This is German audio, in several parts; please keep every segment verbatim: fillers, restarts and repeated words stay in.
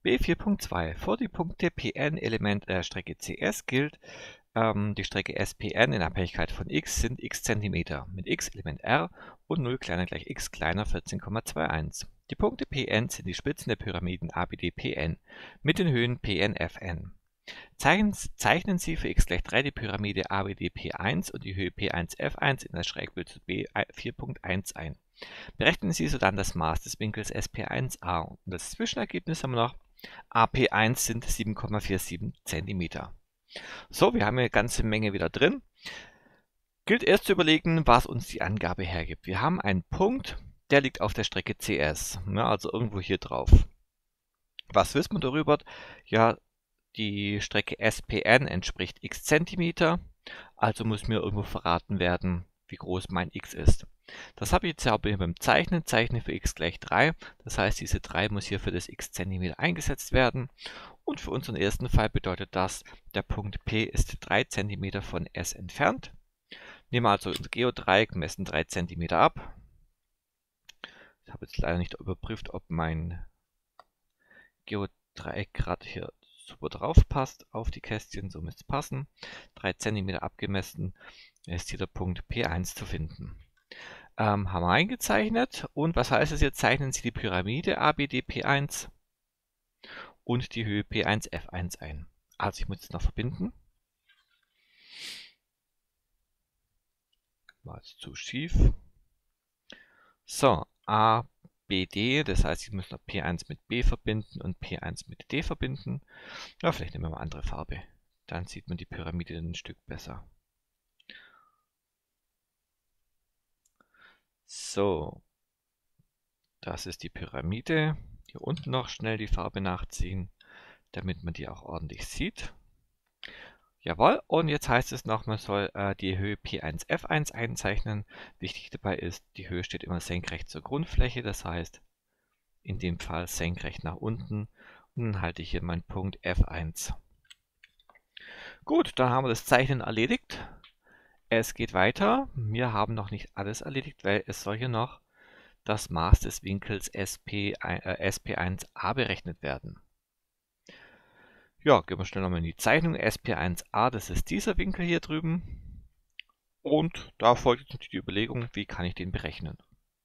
B vier Punkt zwei. Für die Punkte Pn Element der Strecke C S gilt, ähm, die Strecke S P n in Abhängigkeit von x sind x Zentimeter mit x Element r und null kleiner gleich x kleiner vierzehn Komma einundzwanzig. Die Punkte Pn sind die Spitzen der Pyramiden A B D P N mit den Höhen Pn F N. Zeichnen, zeichnen Sie für x gleich drei die Pyramide A B D P eins und die Höhe P eins F eins in das Schrägbild zu B vier Punkt eins ein. Berechnen Sie sodann das Maß des Winkels S P eins A und das Zwischenergebnis haben wir noch. A P eins sind sieben Komma siebenundvierzig Zentimeter. So, wir haben eine ganze Menge wieder drin. Gilt erst zu überlegen, was uns die Angabe hergibt. Wir haben einen Punkt, der liegt auf der Strecke C S, ja, also irgendwo hier drauf. Was wissen wir darüber? Ja, die Strecke S P n entspricht x Zentimeter, also muss mir irgendwo verraten werden, wie groß mein x ist. Das habe ich jetzt ja beim Zeichnen. Zeichne für x gleich drei. Das heißt, diese drei muss hier für das x Zentimeter eingesetzt werden. Und für unseren ersten Fall bedeutet das, der Punkt P ist drei Zentimeter von S entfernt. Nehmen wir also unser Geodreieck, messen drei Zentimeter ab. Ich habe jetzt leider nicht überprüft, ob mein Geodreieck gerade hier super drauf passt auf die Kästchen. So müsste es passen. drei Zentimeter abgemessen ist hier der Punkt P eins zu finden. Ähm, haben wir eingezeichnet. Und was heißt es jetzt? Zeichnen Sie die Pyramide A B D P eins und die Höhe P eins F eins ein. Also ich muss es noch verbinden. War jetzt zu schief. So, A B D, das heißt, ich muss noch P eins mit B verbinden und P eins mit D verbinden. Ja, vielleicht nehmen wir mal andere Farbe. Dann sieht man die Pyramide ein Stück besser. So, das ist die Pyramide. Hier unten noch schnell die Farbe nachziehen, damit man die auch ordentlich sieht. Jawohl, und jetzt heißt es noch, man soll äh, die Höhe P eins F eins einzeichnen. Wichtig dabei ist, die Höhe steht immer senkrecht zur Grundfläche, das heißt in dem Fall senkrecht nach unten. Und dann halte ich hier meinen Punkt F eins. Gut, dann haben wir das Zeichnen erledigt. Es geht weiter. Wir haben noch nicht alles erledigt, weil es soll hier noch das Maß des Winkels S P eins A berechnet werden. Ja, gehen wir schnell nochmal in die Zeichnung. S P eins A, das ist dieser Winkel hier drüben. Und da folgt jetzt die Überlegung, wie kann ich den berechnen.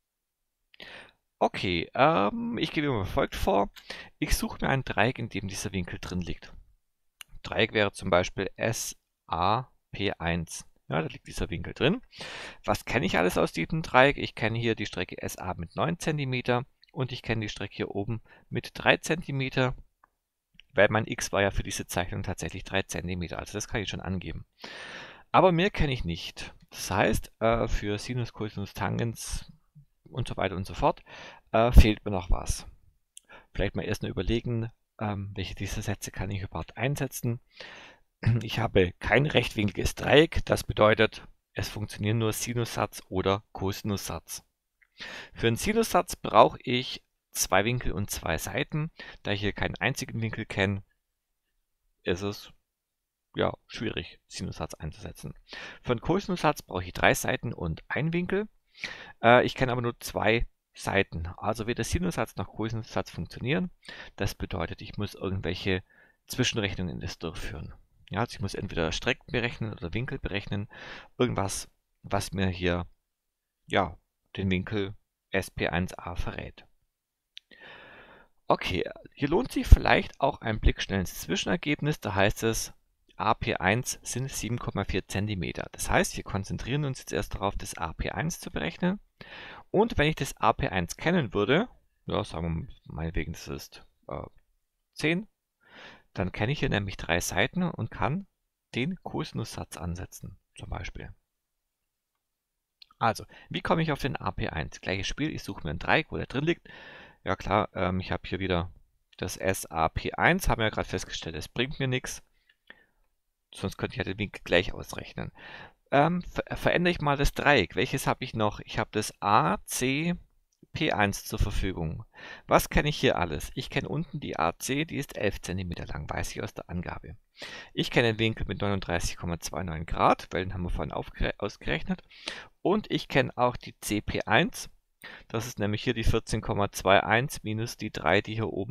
Okay, ähm, ich gebe mir folgt vor. Ich suche mir ein Dreieck, in dem dieser Winkel drin liegt. Dreieck wäre zum Beispiel S A P eins. Ja, da liegt dieser Winkel drin. Was kenne ich alles aus diesem Dreieck? Ich kenne hier die Strecke S A mit neun Zentimeter und ich kenne die Strecke hier oben mit drei Zentimeter, weil mein x war ja für diese Zeichnung tatsächlich drei Zentimeter. Also das kann ich schon angeben. Aber mehr kenne ich nicht. Das heißt, äh, für Sinus, Cosinus, Tangens und so weiter und so fort äh, fehlt mir noch was. Vielleicht mal erst mal überlegen, ähm, welche dieser Sätze kann ich überhaupt einsetzen. Ich habe kein rechtwinkliges Dreieck, das bedeutet, es funktionieren nur Sinussatz oder Kosinussatz. Für einen Sinussatz brauche ich zwei Winkel und zwei Seiten. Da ich hier keinen einzigen Winkel kenne, ist es ja schwierig, Sinussatz einzusetzen. Für einen Kosinussatz brauche ich drei Seiten und einen Winkel. Äh, ich kenne aber nur zwei Seiten. Also weder Sinussatz noch Kosinussatz funktionieren. Das bedeutet, ich muss irgendwelche Zwischenrechnungen in das durchführen. Ja, also ich muss entweder Strecken berechnen oder Winkel berechnen. Irgendwas, was mir hier ja, den Winkel S P eins A verrät. Okay, hier lohnt sich vielleicht auch ein Blick schnell ins Zwischenergebnis. Da heißt es, A P eins sind sieben Komma vier Zentimeter. Das heißt, wir konzentrieren uns jetzt erst darauf, das A P eins zu berechnen. Und wenn ich das A P eins kennen würde, ja, sagen wir meinetwegen, das ist äh, zehn, dann kenne ich hier nämlich drei Seiten und kann den Kosinussatz ansetzen, zum Beispiel. Also, wie komme ich auf den A P eins? Gleiches Spiel, ich suche mir ein Dreieck, wo der drin liegt. Ja klar, ähm, ich habe hier wieder das S A P eins, haben wir ja gerade festgestellt, es bringt mir nichts. Sonst könnte ich ja den Winkel gleich ausrechnen. Ähm, ver verändere ich mal das Dreieck. Welches habe ich noch? Ich habe das A C P eins zur Verfügung. Was kenne ich hier alles? Ich kenne unten die A C, die ist elf Zentimeter lang, weiß ich aus der Angabe. Ich kenne den Winkel mit neununddreißig Komma neunundzwanzig Grad, weil den haben wir vorhin ausgerechnet. Und ich kenne auch die C P eins. Das ist nämlich hier die vierzehn Komma einundzwanzig minus die drei, die hier oben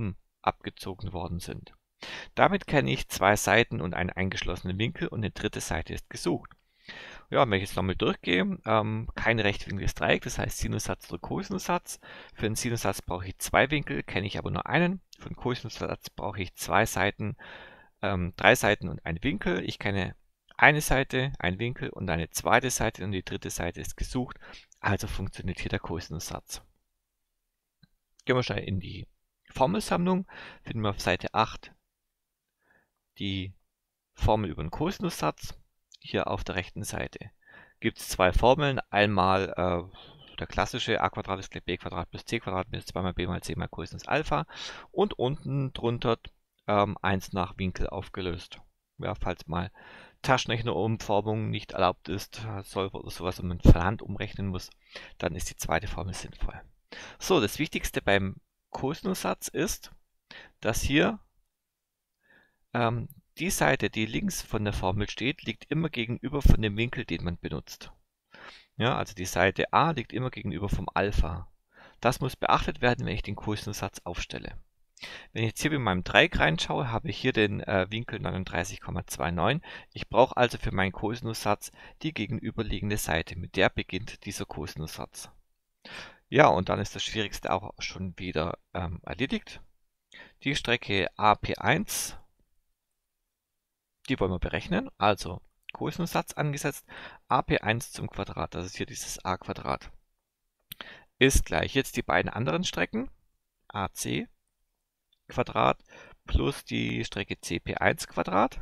abgezogen worden sind. Damit kenne ich zwei Seiten und einen eingeschlossenen Winkel und eine dritte Seite ist gesucht. Ja, wenn ich jetzt nochmal durchgehe, ähm, kein rechtwinkliges Dreieck, das heißt Sinussatz oder Kosinussatz. Für einen Sinussatz brauche ich zwei Winkel, kenne ich aber nur einen. Für einen Kosinussatz brauche ich zwei Seiten, ähm, drei Seiten und einen Winkel. Ich kenne eine Seite, einen Winkel und eine zweite Seite und die dritte Seite ist gesucht. Also funktioniert hier der Kosinussatz. Gehen wir schnell in die Formelsammlung. Finden wir auf Seite acht die Formel über den Kosinussatz. Hier auf der rechten Seite gibt es zwei Formeln. Einmal äh, der klassische a Quadrat ist gleich b Quadrat plus c Quadrat minus zwei mal b mal c mal Cosinus Alpha. Und unten drunter ähm, eins nach Winkel aufgelöst. Ja, falls mal Taschenrechnerumformung nicht erlaubt ist, soll oder sowas und man von Hand umrechnen muss, dann ist die zweite Formel sinnvoll. So, das Wichtigste beim Kosinussatz ist, dass hier ähm, die Seite, die links von der Formel steht, liegt immer gegenüber von dem Winkel, den man benutzt. Ja, also die Seite a liegt immer gegenüber vom Alpha. Das muss beachtet werden, wenn ich den Kosinussatz aufstelle. Wenn ich jetzt hier mit meinem Dreieck reinschaue, habe ich hier den äh, Winkel neununddreißig Komma neunundzwanzig. Ich brauche also für meinen Kosinussatz die gegenüberliegende Seite. Mit der beginnt dieser Kosinussatz. Ja, und dann ist das Schwierigste auch schon wieder ähm, erledigt. Die Strecke A P eins, die wollen wir berechnen. Also Kosinussatz angesetzt, A P eins zum Quadrat, das ist hier dieses a Quadrat, ist gleich jetzt die beiden anderen Strecken, A C Quadrat plus die Strecke C P eins Quadrat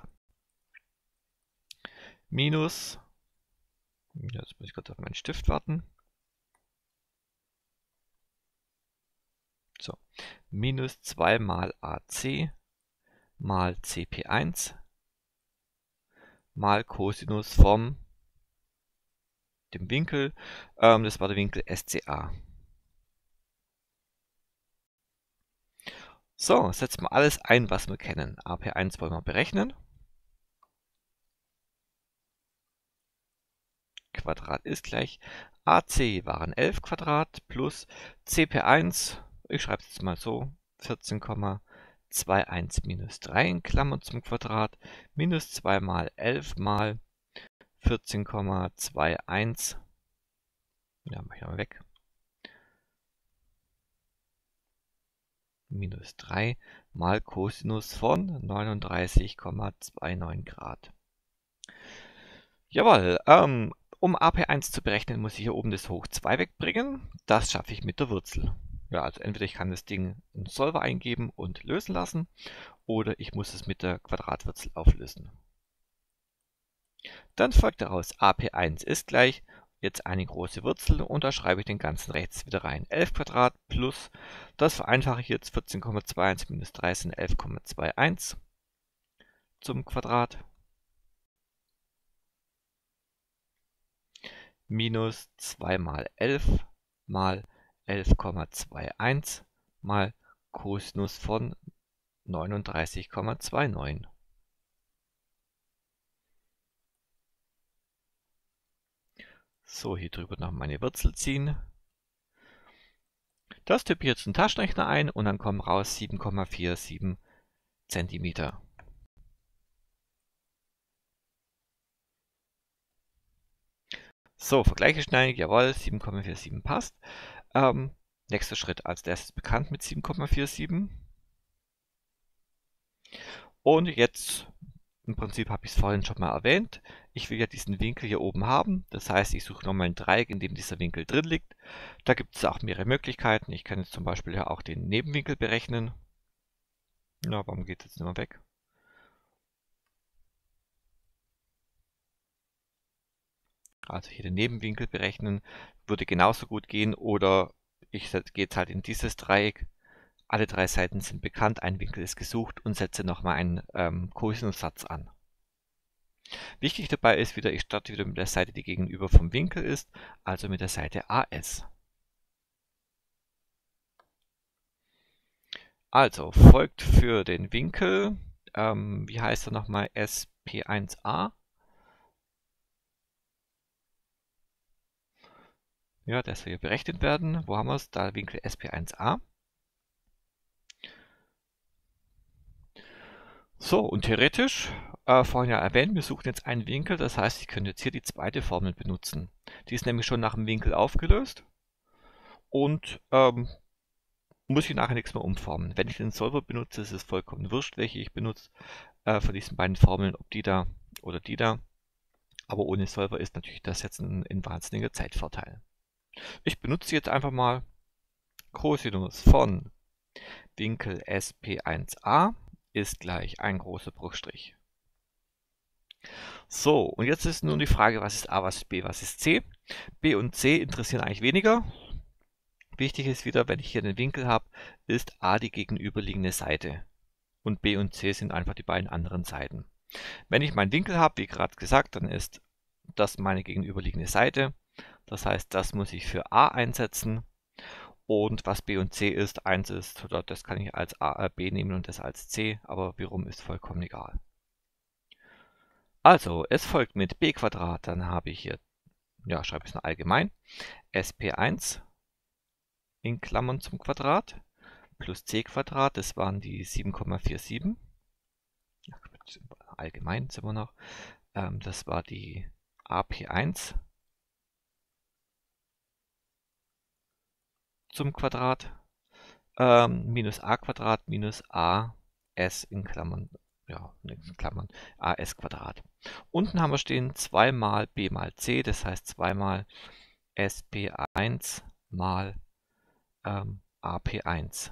minus, jetzt muss ich kurz auf meinen Stift warten, so, minus zwei mal A C mal C P eins mal Cosinus vom dem Winkel, ähm, das war der Winkel S C A. So, setzen wir alles ein, was wir kennen. A P eins wollen wir berechnen. Quadrat ist gleich A C waren elf Quadrat plus C P eins, ich schreibe es jetzt mal so, vierzehn Komma einundzwanzig minus drei in Klammern zum Quadrat, minus zwei mal elf mal vierzehn Komma einundzwanzig, ja, mach ich mal weg, minus drei mal Cosinus von neununddreißig Komma neunundzwanzig Grad. Jawohl, ähm, um A P eins zu berechnen, muss ich hier oben das Hoch zwei wegbringen. Das schaffe ich mit der Wurzel. Ja, also entweder ich kann das Ding in den Solver eingeben und lösen lassen, oder ich muss es mit der Quadratwurzel auflösen. Dann folgt daraus, A P eins ist gleich jetzt eine große Wurzel und da schreibe ich den ganzen rechts wieder rein. elf Quadrat plus, das vereinfache ich jetzt, vierzehn Komma einundzwanzig minus drei sind elf Komma einundzwanzig zum Quadrat. Minus zwei mal elf mal elf Komma einundzwanzig mal Cosinus von neununddreißig Komma neunundzwanzig. So, hier drüber noch meine Wurzel ziehen. Das tippe ich jetzt in den Taschenrechner ein und dann kommen raus sieben Komma siebenundvierzig Zentimeter. So, vergleiche schnell, jawohl, sieben Komma siebenundvierzig passt. Ähm, nächster Schritt, als erstes bekannt mit sieben Komma siebenundvierzig. Und jetzt, im Prinzip habe ich es vorhin schon mal erwähnt, ich will ja diesen Winkel hier oben haben. Das heißt, ich suche nochmal ein Dreieck, in dem dieser Winkel drin liegt. Da gibt es auch mehrere Möglichkeiten. Ich kann jetzt zum Beispiel ja auch den Nebenwinkel berechnen. Na, warum geht es jetzt nicht mehr weg? Also hier den Nebenwinkel berechnen, würde genauso gut gehen, oder ich gehe jetzt halt in dieses Dreieck. Alle drei Seiten sind bekannt, ein Winkel ist gesucht und setze nochmal einen ähm, Kosinussatz an. Wichtig dabei ist wieder, ich starte wieder mit der Seite, die gegenüber vom Winkel ist, also mit der Seite A S. Also folgt für den Winkel, ähm, wie heißt er nochmal, S P eins A. Ja, der soll hier berechnet werden. Wo haben wir es? Da Winkel S P eins A. So, und theoretisch, äh, vorhin ja erwähnt, wir suchen jetzt einen Winkel, das heißt, ich könnte jetzt hier die zweite Formel benutzen. Die ist nämlich schon nach dem Winkel aufgelöst und ähm, muss ich nachher nichts mehr umformen. Wenn ich den Solver benutze, ist es vollkommen wurscht, welche ich benutze äh, von diesen beiden Formeln, ob die da oder die da. Aber ohne Solver ist natürlich das jetzt ein, ein wahnsinniger Zeitvorteil. Ich benutze jetzt einfach mal Cosinus von Winkel S P eins a ist gleich ein großer Bruchstrich. So, und jetzt ist nun die Frage, was ist a, was ist b, was ist c? B und c interessieren eigentlich weniger. Wichtig ist wieder, wenn ich hier den Winkel habe, ist a die gegenüberliegende Seite. Und b und c sind einfach die beiden anderen Seiten. Wenn ich meinen Winkel habe, wie gerade gesagt, dann ist das meine gegenüberliegende Seite. Das heißt, das muss ich für a einsetzen. Und was b und c ist, eins ist, oder das kann ich als a, äh, b nehmen und das als c, aber wie rum ist vollkommen egal. Also, es folgt mit b Quadrat, dann habe ich hier, ja, schreibe ich es noch allgemein, S P eins in Klammern zum Quadrat plus c Quadrat, das waren die sieben Komma siebenundvierzig. Allgemein sind wir noch. Ähm, das war die A P eins zum Quadrat ähm, minus a Quadrat minus as in Klammern, ja, in Klammern, as Quadrat. Unten haben wir stehen zwei mal b mal c, das heißt zwei mal S P eins mal ähm, A P eins.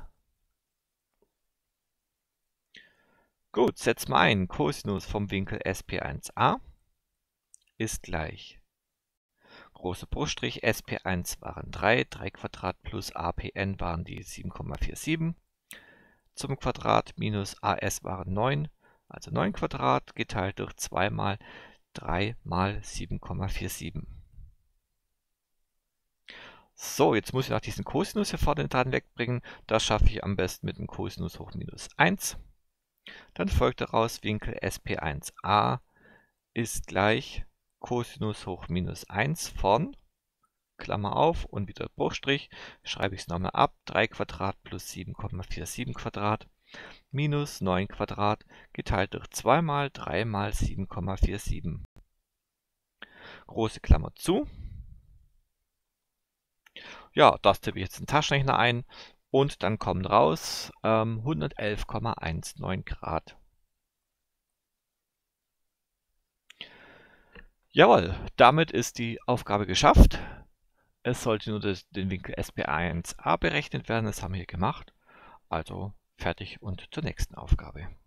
Gut, setzen wir ein. Cosinus vom Winkel S P eins a ist gleich großer Bruchstrich, S P eins waren drei, drei Quadrat plus A P n waren die sieben Komma siebenundvierzig zum Quadrat minus A S waren neun, also neun Quadrat geteilt durch zwei mal drei mal sieben Komma siebenundvierzig. So, jetzt muss ich noch diesen Cosinus hier vorne dran wegbringen. Das schaffe ich am besten mit dem Cosinus hoch minus eins. Dann folgt daraus Winkel S P eins a ist gleich Cosinus hoch minus eins von, Klammer auf und wieder Bruchstrich, schreibe ich es nochmal ab, drei Quadrat plus sieben Komma siebenundvierzig Quadrat minus neun Quadrat geteilt durch zwei mal drei mal sieben Komma siebenundvierzig. Große Klammer zu. Ja, das tippe ich jetzt in den Taschenrechner ein und dann kommen raus ähm, hundertelf Komma neunzehn Grad. Jawohl, damit ist die Aufgabe geschafft. Es sollte nur das, den Winkel S P eins a berechnet werden, das haben wir hier gemacht. Also fertig und zur nächsten Aufgabe.